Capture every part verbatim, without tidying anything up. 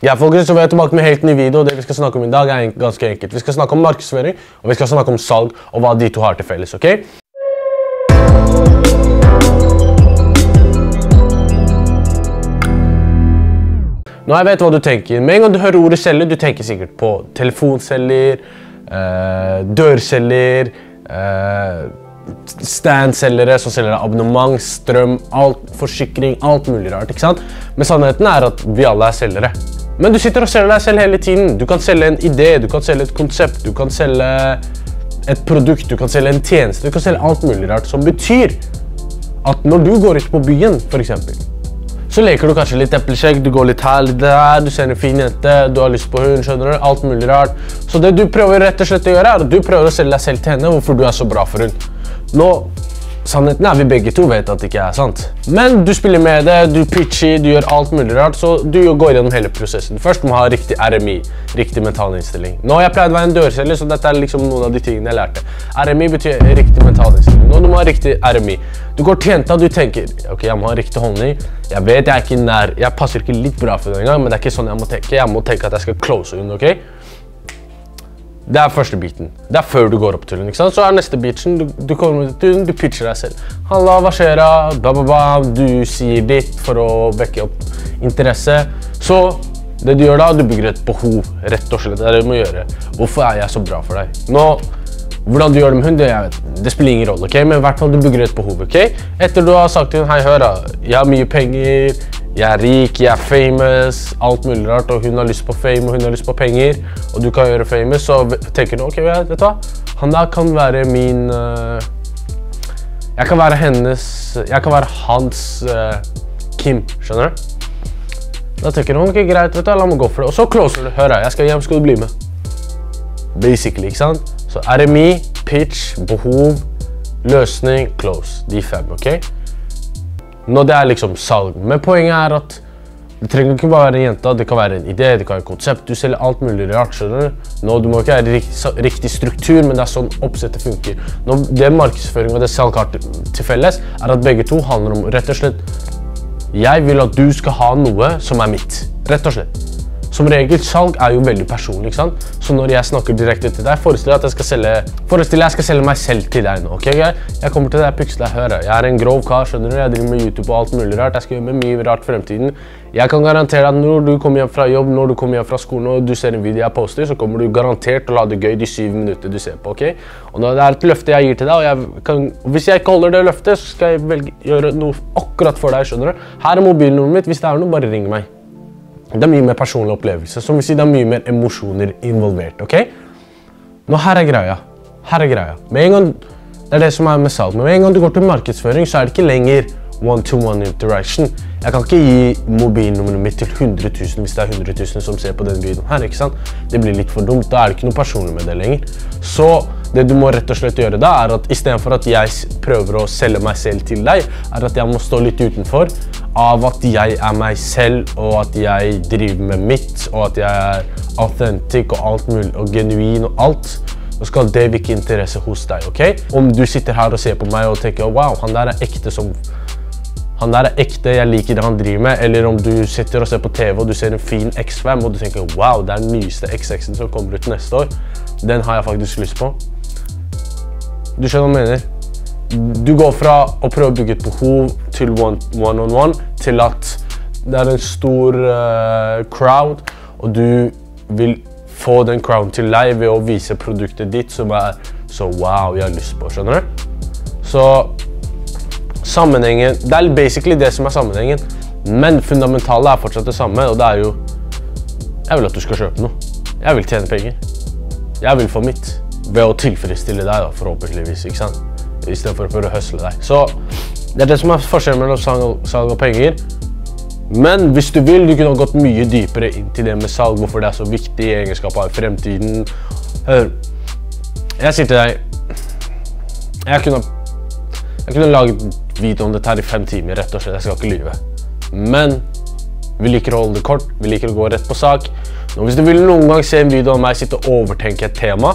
Ja, folkens, så vi er tilbake med helt ny video, og det vi skal snakke om i dag er ganske enkelt. Vi skal snakke om markedsføring, og vi skal snakke om salg, og hva de to har til felles, ok? Nå jeg vet hva du tenker. Med en gang du hører ordet selger, du tenker sikkert på telefonselger, eh, dørselger, eh, standselgere som selger abonnement, strøm, alt, forsikring, alt mulig rart, ikke sant? Men sannheten er at vi alle er selgere. Men du sitter og selger deg selv hele tiden. Du kan selge en idé, du kan selge et konsept, du kan selge et produkt, du kan selge en tjeneste, du kan selge alt mulig rart, som betyr at når du går ut på byen, for eksempel, så leker du kanskje litt epleskjegg, du går litt her, litt der, du ser en fin jente, du har lyst på hund, skjønner du, alt mulig rart. Så det du prøver rett og slett å gjøre er at du prøver å selge deg selv til henne, hvorfor du er så bra for henne. Nå, sannheten er vi begge to vet at det ikke er sant. Men du spiller med det, du pitcher, du gjør alt mulig rart, så du går gjennom hele prosessen. Først må du ha riktig R M I, riktig mental innstilling. Nå har jeg pleid å være en dørselger, så dette er liksom noen av de tingene jeg lærte. R M I betyr riktig mental innstilling. Nå du må ha riktig R M I. Du går til jenta, du tenker, ok, jeg må ha riktig holdning. Jeg vet jeg er ikke nær, jeg passer ikke litt bra for den gang, men det er ikke sånn jeg må tenke. Jeg må tenke at jeg skal close henne, ok? Det er første biten. Det er før du går opp til henne, ikke sant? Så er neste biten, du, du kommer til henne, du pitcher deg selv. Halla, hva skjer da? Ba, ba, ba. Du sier ditt for å vekke opp interesse. Så det du gjør da, du bygger et behov, rett og slett. Det er det du må gjøre. Hvorfor er jeg så bra for deg? Nå, hvordan du gjør det med henne, det, jeg vet, det spiller ingen rolle, ok? Men i hvert fall du bygger et behov, ok? Etter du har sagt til henne, hei, hør da, jeg har mye penger, jeg er rik, jeg er famous, alt mulig rart, og hun har lyst på fame, og hun har lyst på penger, og du kan gjøre famous, så tenker du, ok, vet du hva? Han der kan være min, uh, jeg kan være hennes, jeg kan være hans uh, Kim, skjønner du? Da tenker du, ok, greit, vet du, la meg gå for det, og så closer du, hør her, jeg skal hjem, skal du bli med? Basically, ikke sant? Så R M I, pitch, behov, løsning, close, de fem, ok? Nå det er liksom salg, men poenget er at det trenger ikke bare være en jente, det kan være en idé, det kan være et konsept, du selger alt mulig rart, skjønner du? Nå, du må ikke ha riktig, riktig struktur, men det er sånn oppsettet funker. Nå, det markedsføring og det salg har til felles er at begge to handler om, rett og slett, jeg vil at du skal ha noe som er mitt, rett og slett. Som regel, salg er jo veldig personlig, ikke sant? Så når jeg snakker direkte til deg, forestill deg at jeg skal selge, forestill deg jeg skal selge meg selv til deg nå, ok? Jeg kommer til deg, pukser deg, hør, jeg er en grov kar, skjønner du? Jeg driver med YouTube og alt mulig rart, jeg skal gjøre med mye rart fremtiden. Jeg kan garantere at når du kommer hjem fra jobb, når du kommer hjem fra skolen og du ser en video jeg poster, så kommer du garantert til å ha det gøy de syv minutter du ser på, ok? Og når det er et løfte jeg gir til deg, og jeg kan, hvis jeg ikke holder det løftet, så skal jeg velge, gjøre noe akkurat for deg, skjønner du? Her er mobilnummeret mitt, hvis det er noe, bare ring meg. Det er mye mer personlig opplevelse, som vil si det er mye mer emosjoner involvert, ok? Nå her er greia, her er greia. Med en gang, det er det som er med salg, men med en gang du går til markedsføring, så er det ikke lenger one-to-one interaction. Jeg kan ikke gi mobilnummeret mitt til hundre tusen hvis det er hundre tusen som ser på den videoen her, ikke sant? Det blir litt for dumt, da er det ikke noe personlig med det lenger. Så det du må rett og slett gjøre da, er at i stedet for at jeg prøver å selge meg selv til deg, er at jeg må stå litt utenfor, av at jeg er meg selv, og at jeg driver med mitt, og at jeg er authentic og alt mulig, og genuin og alt. Så skal det vekke interesse hos deg, ok? Om du sitter her og ser på meg og tenker, wow, han der er ekte som... Han der er ekte, jeg liker det han driver med, eller om du sitter og ser på T V og du ser en fin X fem, og du tenker, wow, det er den nyeste X X-en som kommer ut neste år. Den har jeg faktisk lyst på. Du skjønner hva jeg mener? Du går fra å prøve å bygge et behov til one-on-one, til at det er en stor uh, crowd, og du vil få den crowden til deg ved å vise produktet ditt som er så wow, jeg har lyst på, skjønner du? Så sammenhengen, det er basically det som er sammenhengen, men fundamentale er fortsatt det samme, og det er jo, jeg vil at du skal kjøpe noe, jeg vil tjene penger, jeg vil få mitt, ved å tilfredsstille deg da, forhåpentligvis, ikke sant? I stedet for å prøve å høsle deg. Så det er det som er forskjellen mellom salg, salg og penger. Men hvis du vil, du kunne ha gått mye dypere inn til det med salg, hvorfor det er så viktig i egenskap av fremtiden. Hør, jeg sier til deg, jeg kunne, jeg kunne laget video om dette her i fem timer, rett og slett, jeg skal ikke lyve. Men vi liker å holde det kort, vi liker å gå rett på sak. Nå, hvis du vil noen gang se en video av meg sitte og overtenke et tema,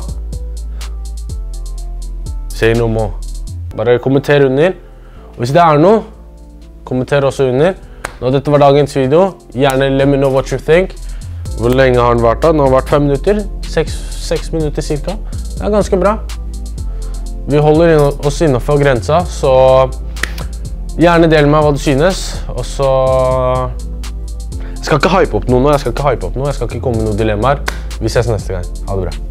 si noe må. Bare kommenter under. Og hvis det er noe, kommenter også under. Nå, dette var dagens video. Gjerne let me know what you think. Hvor lenge har den vært da? Den har vært fem minutter. Seks minutter cirka. Det er ganske bra. Vi holder oss innenfor grensa, så gjerne del meg hva du synes. Og så... Jeg skal ikke hype opp noe nå, jeg skal ikke hype opp noe. Jeg skal ikke komme med noen dilemmaer. Vi ses neste gang. Ha det bra.